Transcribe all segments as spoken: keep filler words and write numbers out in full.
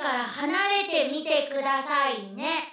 から離れてみてくださいね。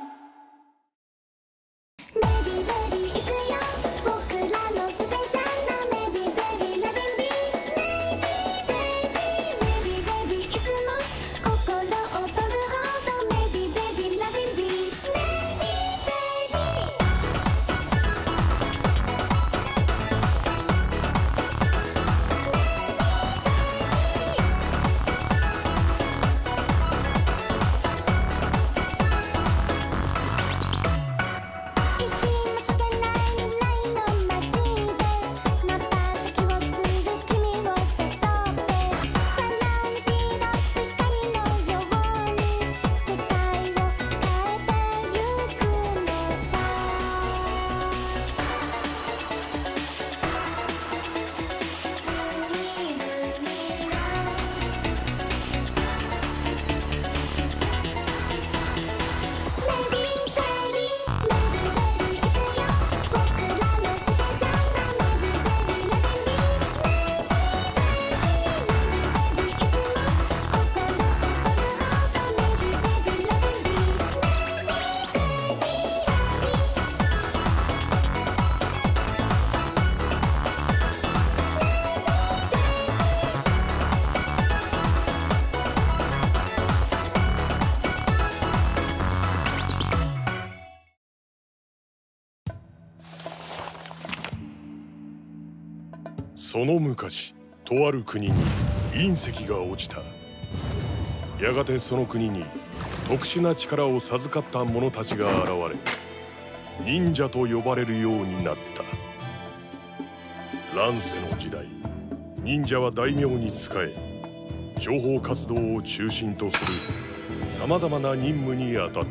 その昔、とある国に隕石が落ちた。やがてその国に特殊な力を授かった者たちが現れ、忍者と呼ばれるようになった。乱世の時代、忍者は大名に仕え、諜報活動を中心とするさまざまな任務に当たった。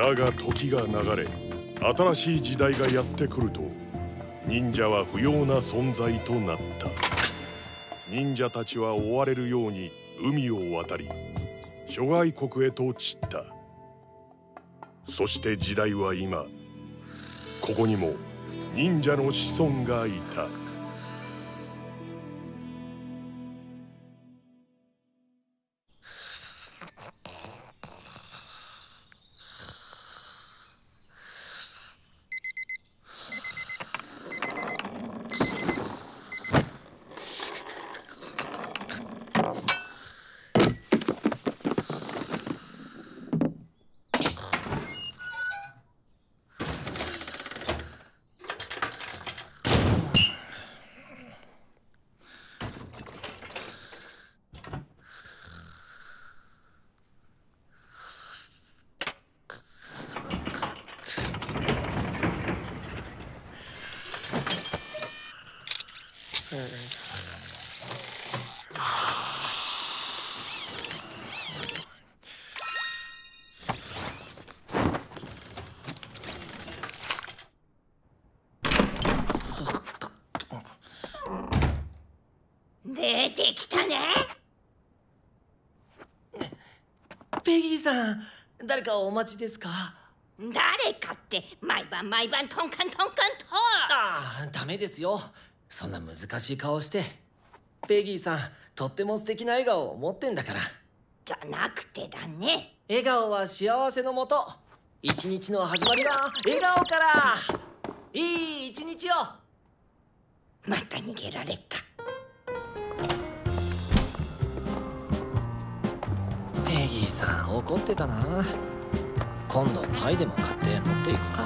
だが時が流れ、新しい時代がやってくると、忍者は不要な存在となった。忍者たちは追われるように海を渡り、諸外国へと散った。そして時代は今、ここにも忍者の子孫がいた。 出てきたね。 ペギーさん、誰かお待ちですか？ 誰かって毎晩毎晩トンカントンカンと。 ああ、ダメですよ。そんな難しい顔して。ペギーさん、とっても素敵な笑顔を持ってんだから。 じゃなくてだね。 笑顔は幸せのもと。一日の始まりは笑顔から。いい一日を。 また逃げられた。 ペギーさん、怒ってたな。今度パイでも買って持っていくか。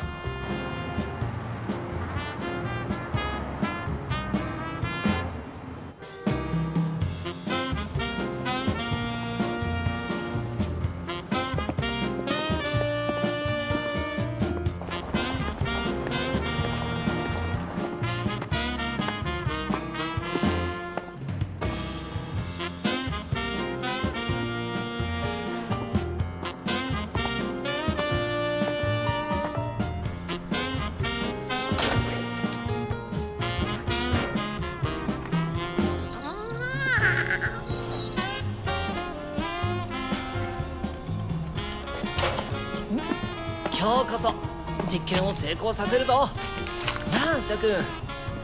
今日こそ実験を成功させるぞ。なあ諸君。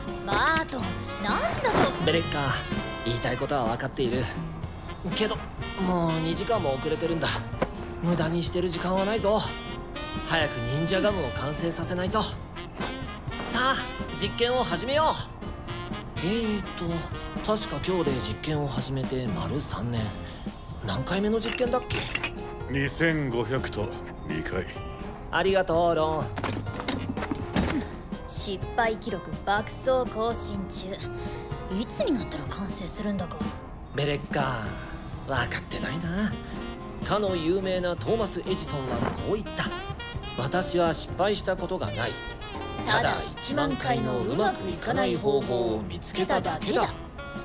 バート、何時だと。 ベレッカ、言いたいことは分かっているけどもうにじかんも遅れてるんだ。無駄にしてる時間はないぞ。早く忍者ガムを完成させないと。さあ実験を始めよう。えーと確か今日で実験を始めて丸さんねん。何回目の実験だっけ？ にせんごひゃくとにかい。 ありがとうロン。 失敗記録爆走更新中。いつになったら完成するんだか。 ベレッカー分かってないな。かの有名なトーマス・エジソンはこう言った。私は失敗したことがない。ただいちまんかいのうまくいかない方法を見つけただけだ。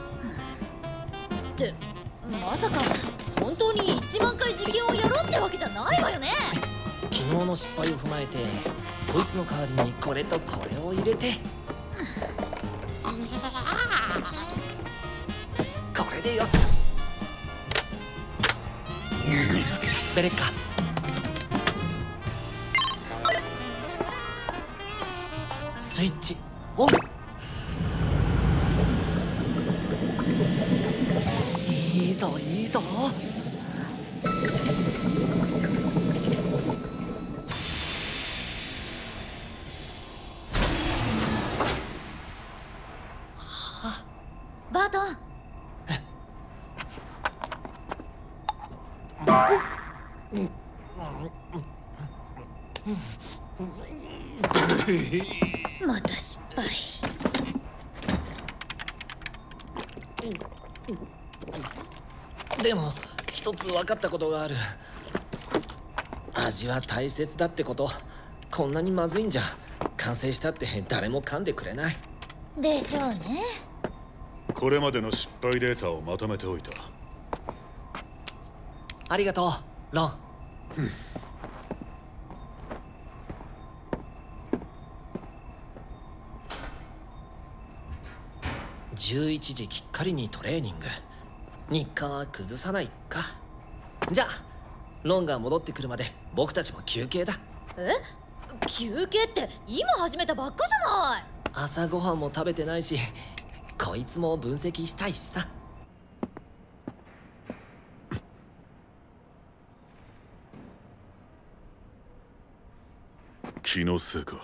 ってまさか本当にいちまんかい実験をやろうってわけじゃないわよね。 昨日の失敗を踏まえてこいつの代わりにこれとこれを入れてこれでよし。ベレッカスイッチオン。いいぞいいぞ。 バートン。また失敗。 でも一つ分かったことがある。味は大切だってこと。こんなにまずいんじゃ完成したって誰も噛んでくれないでしょうね。 これまでの失敗データをまとめておいた。 ありがとうロン。じゅういちじきっかりにトレーニング。日課は崩さないか。じゃあロンが戻ってくるまで僕たちも休憩だ。 え？休憩って今始めたばっかじゃない。 朝ごはんも食べてないしこいつも分析したいしさ。 気のせいか。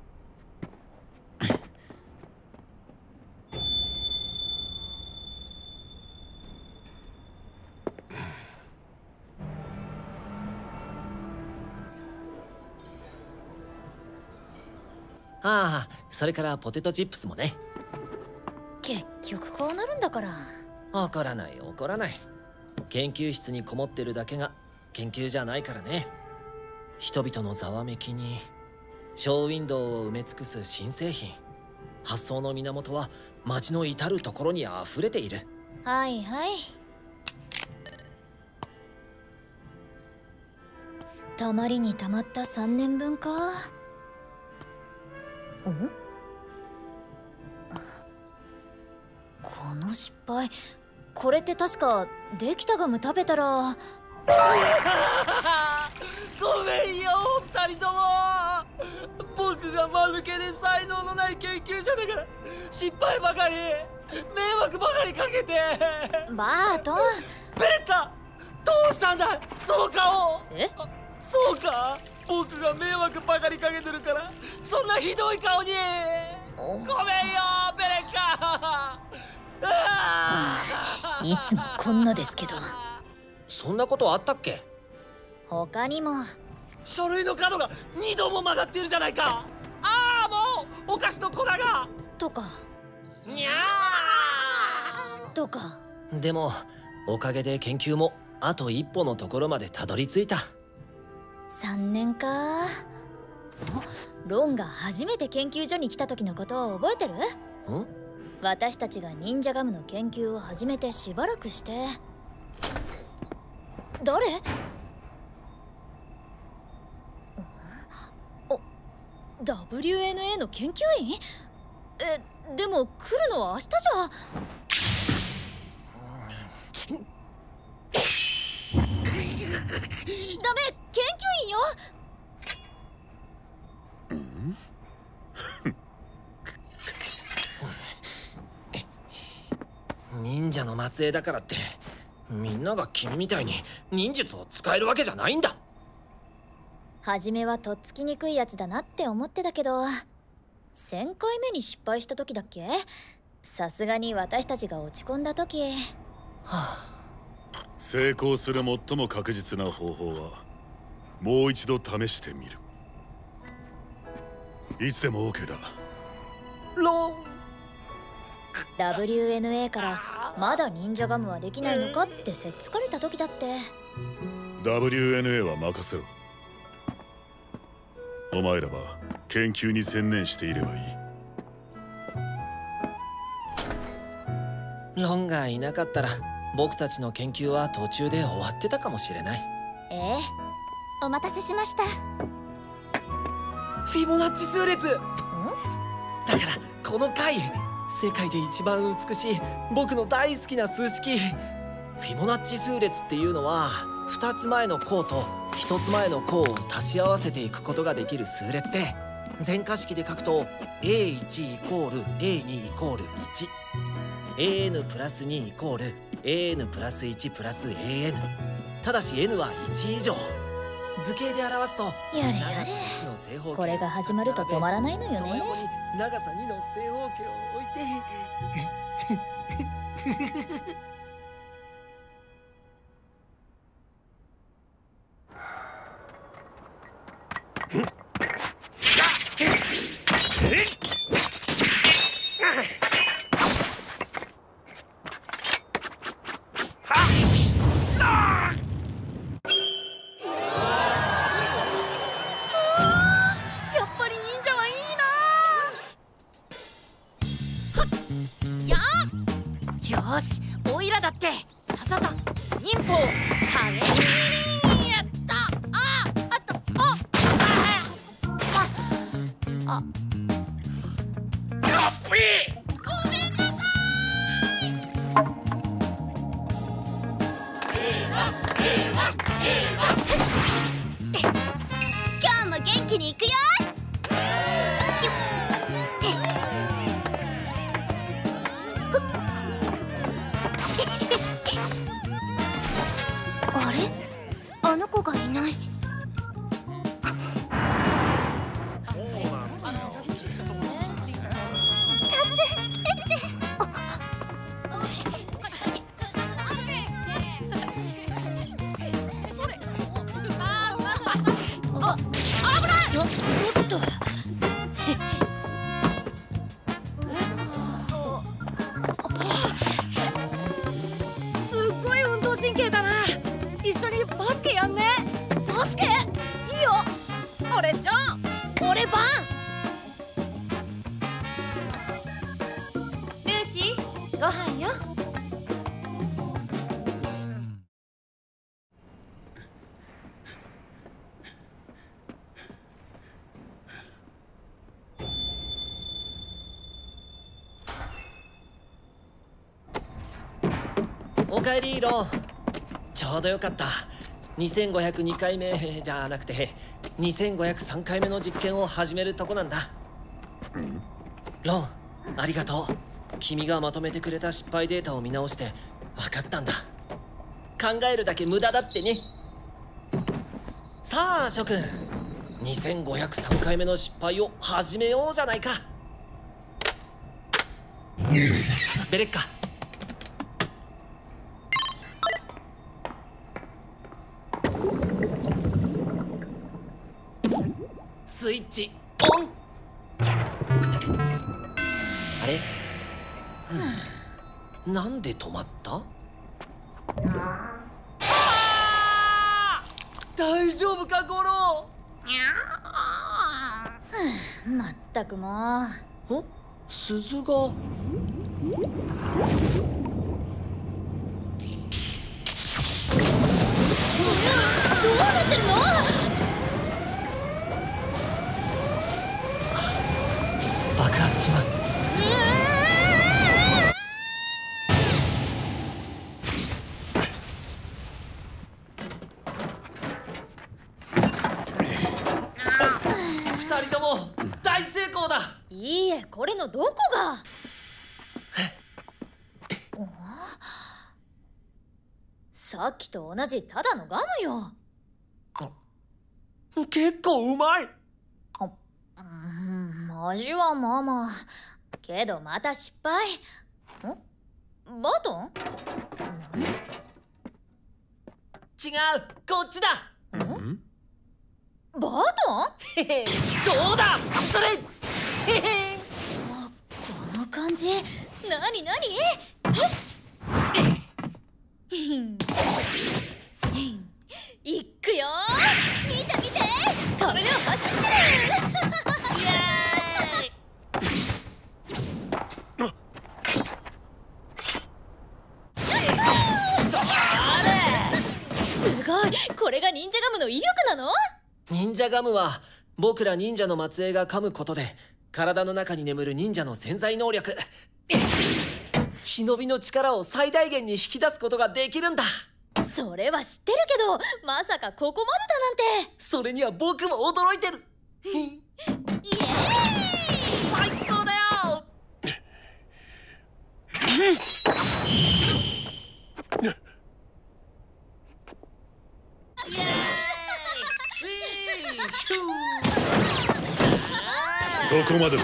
ああそれからポテトチップスもね。 結局こうなるんだから。 怒らない怒らない。研究室にこもってるだけが研究じゃないからね。人々のざわめきにショーウィンドウを埋め尽くす新製品。発想の源は街の至る所にあふれている。 はいはい。たまりにたまったさんねんぶんか。ん？この失敗、これって確かできたガム食べたらごめんよ二人とも。僕が間抜けで才能のない研究者だから失敗ばかり迷惑ばかりかけて。 バートン。 ベレッカどうしたんだその顔。 え？ そうか僕が迷惑ばかりかけてるからそんなひどい顔に。ごめんよベレッカ。 いつもこんなですけど。 そんなことあったっけ？ 他にも書類の角がにども曲がってるじゃないか。ああもうお菓子の粉がとかにゃーとか。 でもおかげで研究もあと一歩のところまでたどり着いた。 さんねんか。ロンが初めて研究所に来た時のことを覚えてる？ ん？ 私たちが忍者ガムの研究を始めてしばらくして。誰？お ダブリューエヌエー の研究員？え、でも来るのは明日じゃ。ダメ、研究員よ。 忍者の末裔だからってみんなが君みたいに忍術を使えるわけじゃないんだ。 初めはとっつきにくいやつだなって思ってたけど、せんかいめに失敗した時だっけ、さすがに私たちが落ち込んだ時、はあ、成功する最も確実な方法はもう一度試してみる。いつでも OK だ。 ロンダブリューエヌエー からまだ忍者ガムはできないのかってせっつかれた時だって。 ダブリューエヌエー は任せろ。お前らは研究に専念していればいい。 ロンがいなかったら僕たちの研究は途中で終わってたかもしれない。 ええ、お待たせしました。 フィボナッチ数列。だからこの回、世界で一番美しい僕の大好きな数式、フィボナッチ数列っていうのはふたつまえの項とひとつまえの項を足し合わせていくことができる数列で、全化式で書くと エーいち イコール エーに イコールいち、 エーエヌ プラスにイコール エーエヌ プラスいちプラス エーエヌ、 ただし N はいち以上。図形で表すと、 やれやれ、これが始まると止まらないのよね。 その横に長さにの正方形を置いてよし、おいらだってさささ忍法影にやった。ああっと、ああああっぴー、ごめんなさい。今日も元気にいくよ。あれ、あの子がいない。すっごい運動神経だな。一緒にバスケやんね。バスケいいよ。俺ジョン。俺バン。ルーシー、ご飯よ。 おかえりロン。ちょうどよかった。にせんごひゃくにかいめじゃなくてにせんごひゃくさんかいめの実験を始めるとこなんだ。ロン、ありがとう。君がまとめてくれた失敗データを見直して分かったんだ。考えるだけ無駄だってね。さあ諸君、にせんごひゃくさんかいめの失敗を始めようじゃないか。ベレッカ、スイッチオン。あれ、うん、なんで止まった？大丈夫かゴロー。まったくもう。 お、鈴が。 どうなってるの？ 爆発します。二人とも大成功だ。 いいえ、これのどこが？ さっきと同じただのガムよ。 結構うまい。 うーん、味はまあまあけどまた失敗。んバトン？ 違う、こっちだ。 んんバトン？ へへ、どうだそれ。へへ。 あ、この感じ。なになに？いっくよ。見て見て、壁を走ってる。イエーイ。すごい、これが忍者ガムの威力なの？ 忍者ガムは僕ら忍者の末裔が噛むことで体の中に眠る忍者の潜在能力、忍びの力を最大限に引き出すことができるんだ。 それは知ってるけど、まさかここまでだなんて。 それには僕も驚いてる。 イエーイ。 最高だよ。 そこまでだ。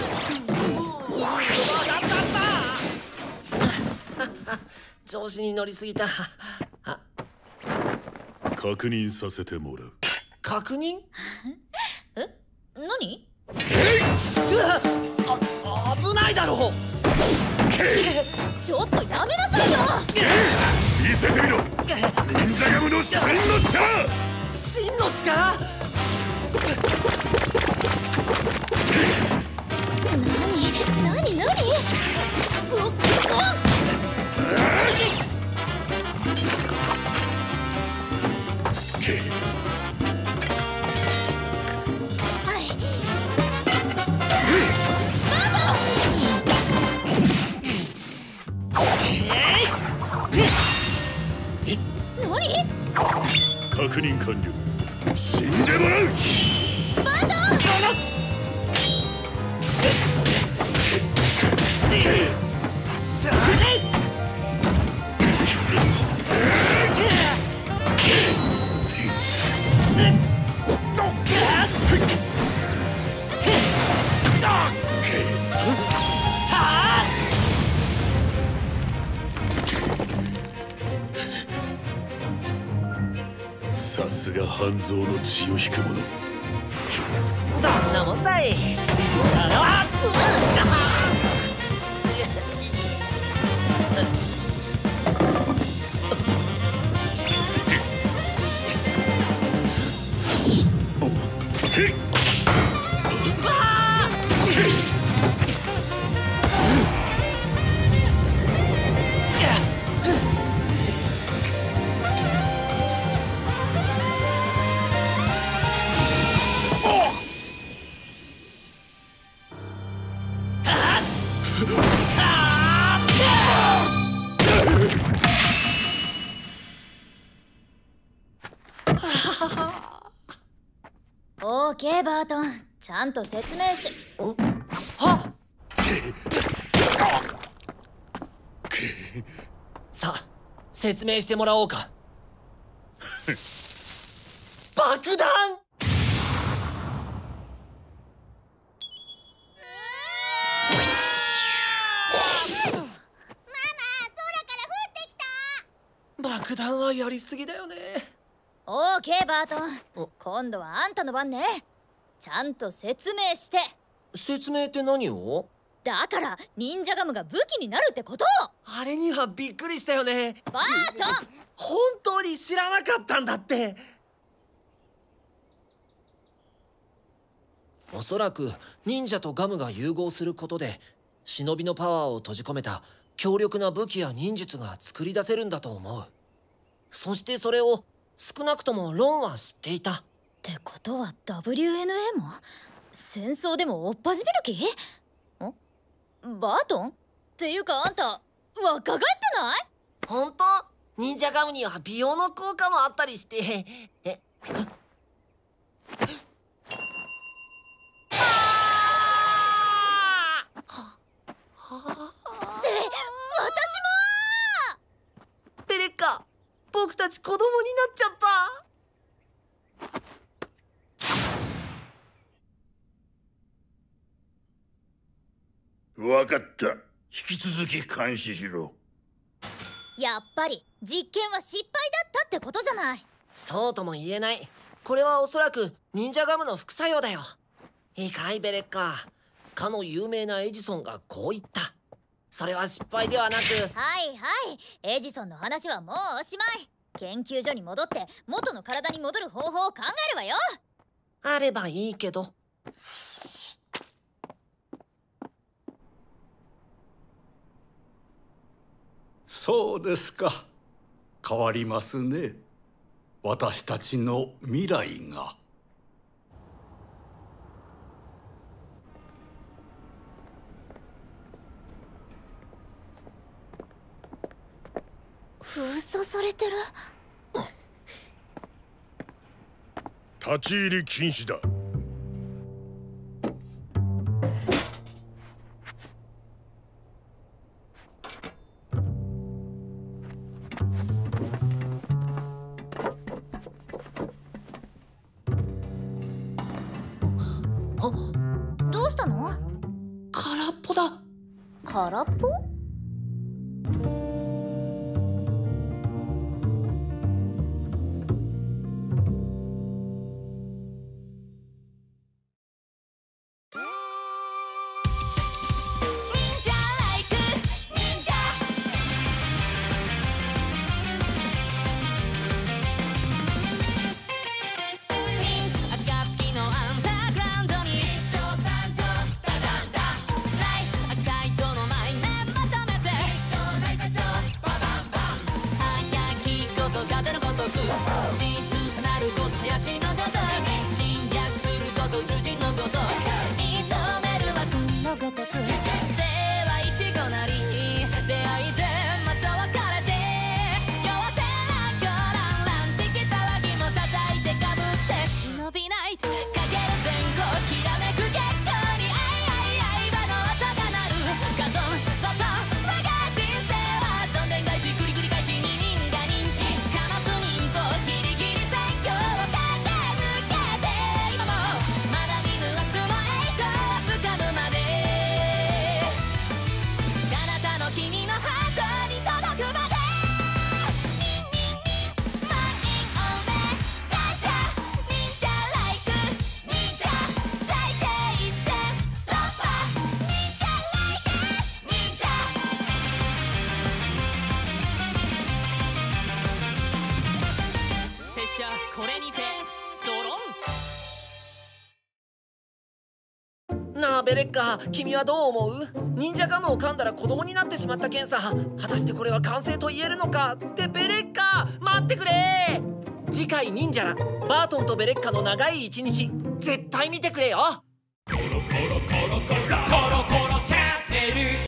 調子に乗りすぎた。あ、 確認させてもらう。 確認？ え、何？ うわっ、あ、危ないだろう。 ちょっとやめなさいよ。 見せてみろ、忍者ガムの真の力。 真の力？ 何何何？うっうっ確認完了。死んでもらう。 バトン！ さすが半蔵の血を引く者。 どんなもんだい。 オーケーバートン、ちゃんと説明して。 はっ。さあ説明してもらおうか。爆弾！爆弾はやりすぎだよね。 オーケーバートンお、 今度はあんたの番ね。ちゃんと説明して。 説明って何を？ だから忍者ガムが武器になるってこと。 あれにはびっくりしたよね。 バートン、 本当に知らなかったんだって。おそらく忍者とガムが融合することで忍びのパワーを閉じ込めた強力な武器や忍術が作り出せるんだと思う。そしてそれを少なくともロンは知っていた。 ってことは ダブリューエヌエー も戦争でも追っ始める気？ん？バートン？っていうかあんた若返ってない？ 本当？忍者ガムには美容の効果もあったりして。え？って私も！ペレッカ、僕たたち子供になっちゃった。 わかった。引き続き監視しろ。 やっぱり実験は失敗だったってことじゃない。 そうとも言えない。これはおそらく忍者ガムの副作用だよ。いいかいベレッカ。かの有名なエジソンがこう言った。それは失敗ではなく。 はいはい、エジソンの話はもうおしまい。研究所に戻って元の体に戻る方法を考えるわよ。 あればいいけど。 そうですか。変わりますね。私たちの未来が。 封鎖されてる。 立ち入り禁止だ。 どうしたの？ 空っぽだ。 空っぽ？ これにてドロン。 なあベレッカ、君はどう思う？忍者ガムを噛んだら子供になってしまったケンさ。果たしてこれは完成と言えるのかってベレッカ、待ってくれ。次回忍者らバートンとベレッカの長い一日、絶対見てくれよ。